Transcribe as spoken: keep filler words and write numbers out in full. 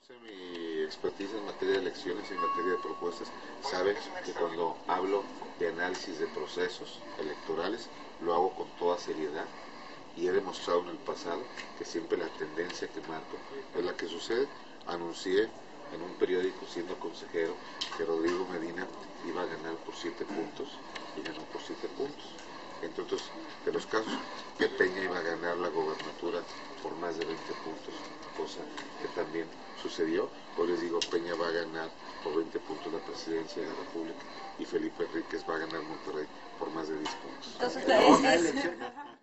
conoce mi expertise en materia de elecciones y en materia de propuestas, sabe que cuando hablo de análisis de procesos electorales, lo hago con toda seriedad y he demostrado en el pasado que siempre la tendencia que marco es la que sucede. Anuncié en un periódico siendo consejero que Rodrigo Medina iba a ganar por siete puntos y ganó por siete puntos. Entre otros de los casos, que Peña iba a ganar la gobernatura por más de veinte puntos, cosa que también sucedió. Hoy les digo, Peña va a ganar por veinte puntos la presidencia de la República y Felipe Enríquez va a ganar Monterrey por más de diez puntos. Entonces,